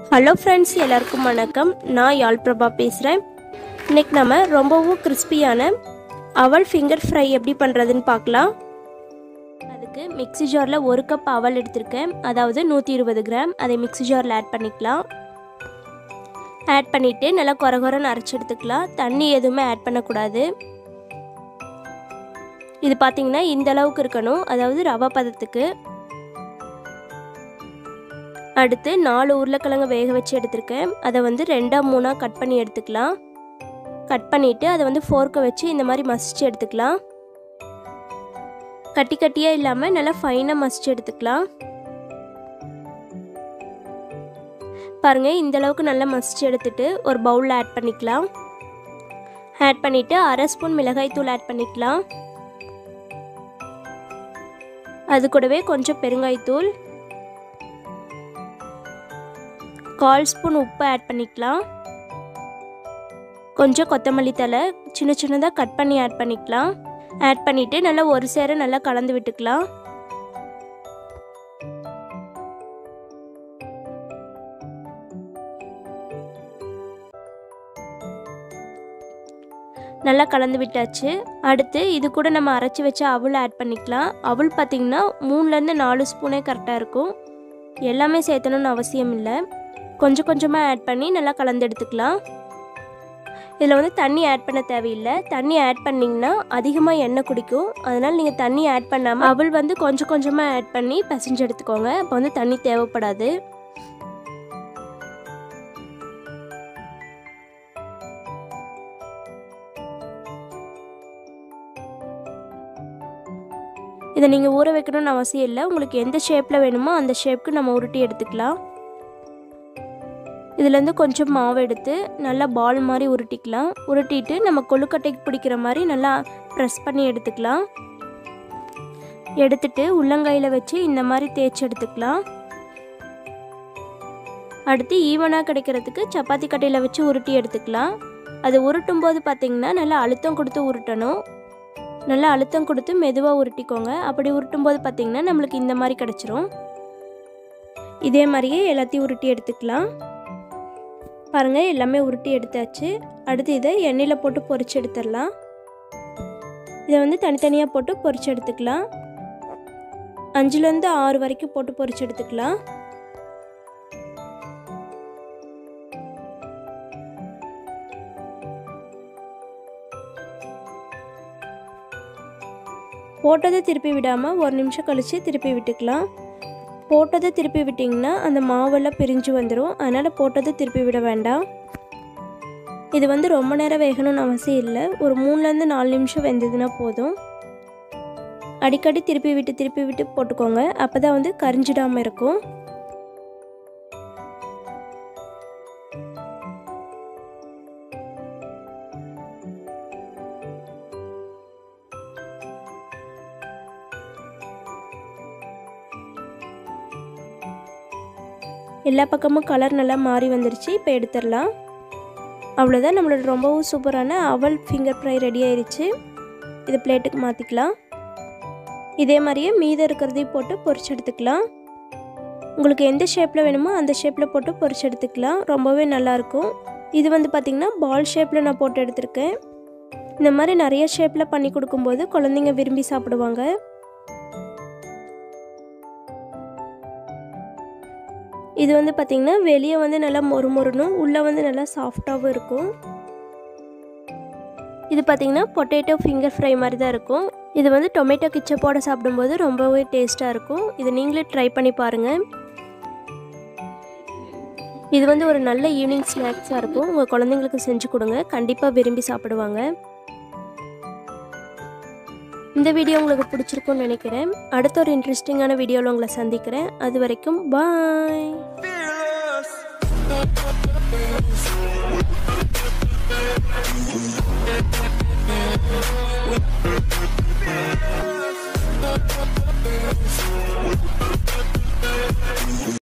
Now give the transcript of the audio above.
Hello friends, எல்லாருக்கும் வணக்கம். நான் யாழ் பிரபா பேசுகிறேன். இன்றைக்கி நம்ம ரொம்பவும் கிறிஸ்பியான அவல் ஃபிங்கர் ஃப்ரை எப்படி பண்ணுறதுன்னு பார்க்கலாம். அதுக்கு மிக்ஸி ஜாரில் 1 கப் அவல் எடுத்திருக்கேன், அதாவது 120 கிராம். அதை மிக்ஸி ஜாரில் ஆட் பண்ணிக்கலாம். ஆட் பண்ணிவிட்டு நல்லா கொரகொரன்னு அரைச்சி எடுத்துக்கலாம். தண்ணி எதுவுமே ஆட் பண்ணக்கூடாது. இது பார்த்திங்கன்னா இந்த அளவுக்கு இருக்கணும், அதாவது ரவை பதத்துக்கு. அடுத்து 4 உருளைக்கிழங்கு வேக வச்சு எடுத்திருக்கேன். அதை 2-3 கட் பண்ணி எடுத்துக்கலாம். கட் பண்ணிவிட்டு அதை ஃபோர்க்கை வச்சு இந்த மாதிரி மசிச்சு எடுத்துக்கலாம். கட்டி கட்டியாக இல்லாமல் நல்லா ஃபைனாக மசிச்சு எடுத்துக்கலாம். பாருங்கள், இந்த அளவுக்கு நல்லா மசிச்சு எடுத்துட்டு ஒரு பவுலில் ஆட் பண்ணிக்கலாம். ஆட் பண்ணிவிட்டு 1/2 ஸ்பூன் மிளகாய் தூள் ஆட் பண்ணிக்கலாம். அது கூடவே கொஞ்சம் பெருங்காயத்தூள், 1/4 ஸ்பூன் உப்பு ஆட் பண்ணிக்கலாம். கொஞ்சம் கொத்தமல்லி தழை சின்ன சின்னதாக கட் பண்ணி ஆட் பண்ணிக்கலாம். ஆட் பண்ணிவிட்டு நல்லா ஒரு சேர நல்லா கலந்து விட்டுக்கலாம். நல்லா கலந்து விட்டாச்சு. அடுத்து இது கூட நம்ம அரைச்சி வச்ச அவல் ஆட் பண்ணிக்கலாம். அவல் பார்த்திங்கன்னா 3-4 ஸ்பூனே கரெக்டாக இருக்கும். எல்லாமே சேர்த்தணும்னு அவசியம் இல்லை. கொஞ்சம் கொஞ்சமாக ஆட் பண்ணி நல்லா கலந்து எடுத்துக்கலாம். இதில் தண்ணி ஆட் பண்ண தேவையில்லை. தண்ணி ஆட் பண்ணிங்கன்னா அதிகமாக எண்ணெய் குடிக்கும். அதனால் நீங்கள் தண்ணி ஆட் பண்ணாமல் அவல் கொஞ்சம் கொஞ்சமாக ஆட் பண்ணி பிசைஞ்சு எடுத்துக்கோங்க. அப்போ தண்ணி தேவைப்படாது. இதை நீங்கள் ஊற வைக்கணும்னு அவசியம் இல்லை. உங்களுக்கு எந்த ஷேப்பில் வேணுமோ அந்த ஷேப்புக்கு நம்ம உருட்டி எடுத்துக்கலாம். இதுலேருந்து கொஞ்சம் மாவு எடுத்து நல்லா பால் மாதிரி உருட்டிக்கலாம். உருட்டிட்டு நம்ம கொழுக்கட்டைக்கு பிடிக்கிற மாதிரி நல்லா ப்ரெஸ் பண்ணி எடுத்துக்கலாம். எடுத்துட்டு உள்ளங்கையில் வச்சு இந்த மாதிரி தேய்ச்சி எடுத்துக்கலாம். அடுத்து ஈவனாக கிடைக்கிறதுக்கு சப்பாத்தி கட்டையில் வச்சு உருட்டி எடுத்துக்கலாம். அது உருட்டும் போது பார்த்திங்கன்னா நல்லா அழுத்தம் கொடுத்து உருட்டணும். நல்லா அழுத்தம் கொடுத்து மெதுவாக உருட்டிக்கோங்க. அப்படி உருட்டும் போது பார்த்திங்கன்னா நம்மளுக்கு இந்த மாதிரி கிடச்சிரும். இதே மாதிரியே எல்லாத்தையும் உருட்டி எடுத்துக்கலாம். பாருங்கள், எல்லாமே உருட்டி எடுத்தாச்சு. அடுத்து இதை எண்ணெயில் போட்டு பொரிச்சு எடுத்துடலாம். இதை தனித்தனியாக போட்டு பொரிச்சு எடுத்துக்கலாம். 5-6 வரைக்கும் போட்டு பொரிச்சு எடுத்துக்கலாம். போட்டதை திருப்பி விடாமல் 1 நிமிஷம் கழித்து திருப்பி விட்டுக்கலாம். போட்டதை திருப்பி விட்டிங்கன்னா அந்த மாவெல்லாம் பிரிஞ்சு வந்துடும். அதனால் போட்டதை திருப்பி விட வேண்டாம். இது ரொம்ப நேரம் வேகணும்னு அவசியம் இல்லை. ஒரு 3-4 நிமிஷம் வெந்ததுன்னா போதும். அடிக்கடி திருப்பி விட்டு போட்டுக்கோங்க. அப்போ தான் கரிஞ்சிடாமல் இருக்கும். எல்லா பக்கமும் கலர் நல்லா மாறி வந்துருச்சு. இப்போ எடுத்துடலாம். அவ்வளோதான், நம்மளோட ரொம்பவும் சூப்பரான அவல் ஃபிங்கர் ஃப்ரை ரெடி ஆயிடுச்சு. இது பிளேட்டுக்கு மாற்றிக்கலாம். இதே மாதிரியே மீதம் இருக்கிறதையும் போட்டு பொரிச்சு எடுத்துக்கலாம். உங்களுக்கு எந்த ஷேப்பில் வேணுமோ அந்த ஷேப்பில் போட்டு பொரிச்சு எடுத்துக்கலாம். ரொம்பவே நல்லாயிருக்கும். இது பார்த்திங்கன்னா பால் ஷேப்பில் நான் போட்டு எடுத்திருக்கேன். இந்த மாதிரி நிறைய ஷேப்பில் பண்ணி கொடுக்கும்போது குழந்தைங்க விரும்பி சாப்பிடுவாங்க. இது பார்த்திங்கன்னா வெளியே நல்லா மொறுமொறுனும், உள்ளே நல்லா சாஃப்டாகவும் இருக்கும். இது பார்த்திங்கன்னா பொட்டேட்டோ ஃபிங்கர் ஃப்ரை மாதிரி தான் இருக்கும். இது டொமேட்டோ கிச்சப்போட சாப்பிடும்போது ரொம்பவே டேஸ்ட்டாக இருக்கும். இது நீங்களே ட்ரை பண்ணி பாருங்கள். இது ஒரு நல்ல ஈவினிங் ஸ்நாக்ஸாக இருக்கும். உங்கள் குழந்தைங்களுக்கு செஞ்சு கொடுங்க, கண்டிப்பாக விரும்பி சாப்பிடுவாங்க. இந்த வீடியோ உங்களுக்கு பிடிச்சிருக்கும்னு நினைக்கிறேன். அடுத்த ஒரு இன்ட்ரெஸ்டிங்கான வீடியோவில் உங்களை சந்திக்கிறேன். அது வரைக்கும் பாய்.